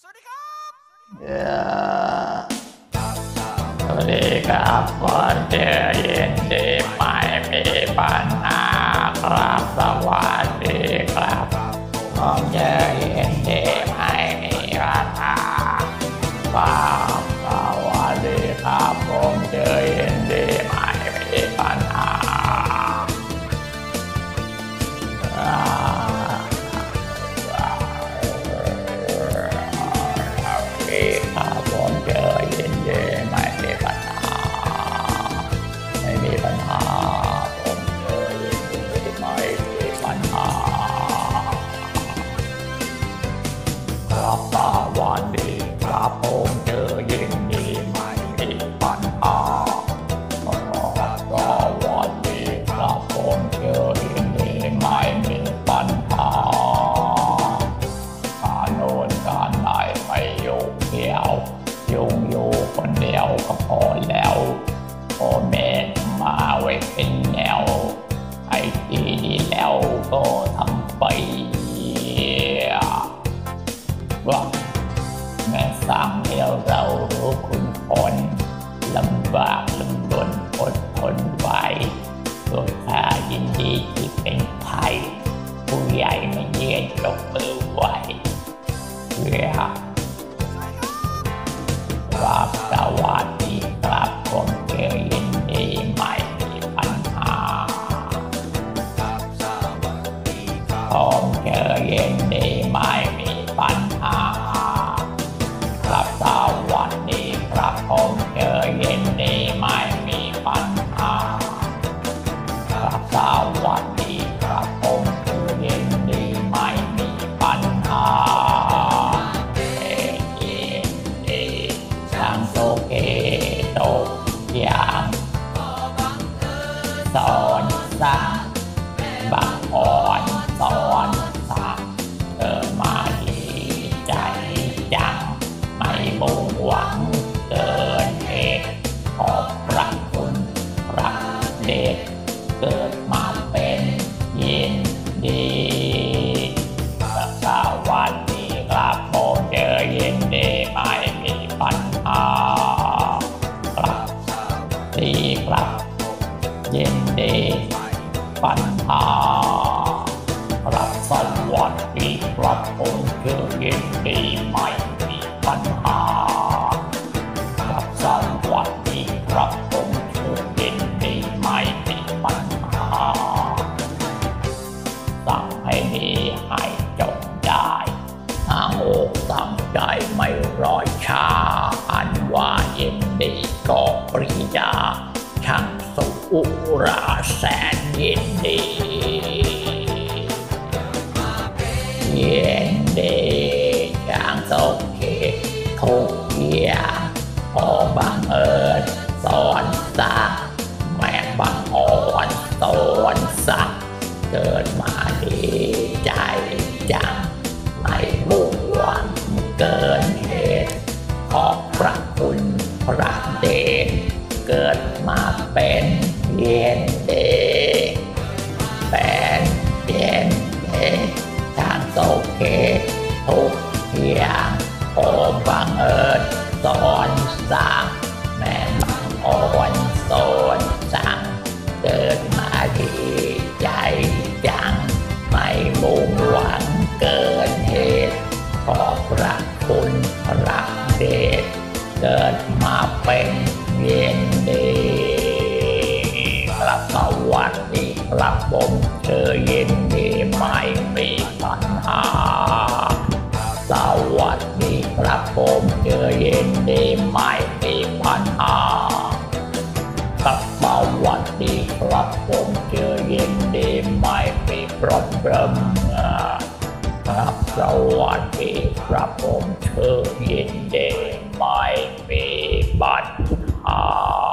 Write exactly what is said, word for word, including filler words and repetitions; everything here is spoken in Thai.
สวัสดีครับสวัสดีครับก่อนเจอยินดีไม่มีปัญหาครับสวัสดีครับผมเจอยินดีไม่มีปัญหาครับสวัสดีครับผมเจอยินดีไม่มีปัญหาครับผมเจอยินดีไม่มีปัญหาไม่มีปัญหาผมเจอยินดีไม่มีปัญหาครับสวัสดีครับผมเจอยินดีไม่มีปัญหาครับสวัสดีครับผมเจอยินดีไม่มีปัญหาการโน่นการไหนไม่ยุ่งเกี่ยวยุ่งอยู่คนเดียวก็พอแล้วโอเมนมาไว้เป็นแนวไอ้ที่ดีแล้วก็ทำไปว่าแม่สั่งให้เรารู้คุณคนลำบากลำบนอดทนไว้ตัวข้ายินดีที่เป็นไทยผู้ใหญ่ไม่เย็นยกมือไหวเพื่อครับสวัสดีครับผมเจอยินดีไม่มีปัญหาผมเจอยินดีไม่มีปัญหาครับสวัสดีครับผมเจอยินดีไม่มีปัญหาครับสวัสดีครับผมเจอยินดีไม่มีปัญหาโอเคตกอย่างสอนสั่งบังอ่อนสอนสั่งเกิดมาดีใจจังไม่มุ่งหวังเกินเหตุขอบพระคุณพระเดชเกิดมาเป็นยินดีสวัสดีครับผมเจอยินดีไม่มีปัญหาครับดีครับยินดีปัญหาครับสวัสดีครับผมเจอยินดีไม่มีปัญหาครับสวัสดีครับผมเจอยินดีไม่มีปัญหาสั่งให้ดีให้จงได้ตั้งอกตั้งใจไม่รอช้าอันว่ายินดีก็ปริยาช่างสุอุราแสนยินดียินดีช่างสุขทุกอย่างพอบังเอิญสอนสักแม่บังอ่อนสอนสักเกิดมาดีใจจังไม่มุ่งหวังเกินเหตุขอบพระคุณพระเดชเกิดมาเป็นเย็นเดเป็นเย็นเดทางโสเคทุกอย่างโอบังเอิญสอนสั่งแม่บังอ่อนสอนสั่งเกิดมาดีใจจังไม่มุ่งหวังเกินเหตุขอบพระคุณพระเดชเกิดมาเป็นเย็นดีครับสวัสดีครับผมเจอเย็นดีไม่มีปัญหาสวัสดีครับผมเจอเย็นดีไม่มีปัญหาครับสวัสดีครับผมเจอเย็นดีไม่มีปรบเริ่มครับสวัสดีครับผมเจอยินดีไม่มีปัญหา